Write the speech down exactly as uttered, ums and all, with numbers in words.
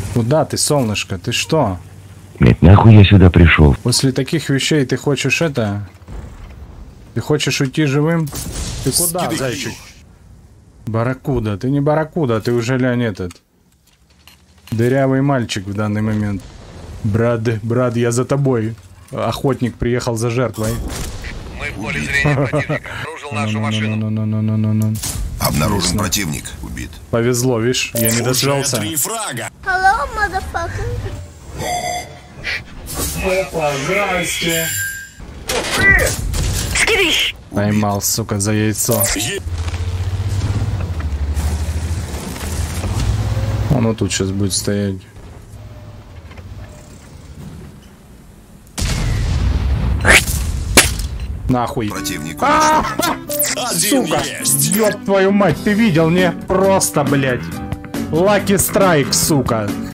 Куда ты, солнышко? Ты что? Блять, нахуй я сюда пришел? После таких вещей ты хочешь это... Ты хочешь уйти живым? Ты куда, Скидываю. зайчик? Барракуда. Ты не барракуда, ты уже, лянь, этот... Дырявый мальчик в данный момент. Брат, брат, я за тобой. Охотник приехал за жертвой. Мы в поле зрения противника. Обнаружил нашу машину. Ну-ну-ну-ну-ну-ну-ну-ну. Обнаружен противник. Убит. Повезло, видишь, я не Уже дождался. три фрага. Hello, motherfucker. Опа, здрасте. Поймал, сука, за яйцо. Оно тут сейчас будет стоять. Нахуй. Противник уничтожен. Один Сука, есть. ёб твою мать, ты видел, не? Просто, блядь. Лаки страйк, сука.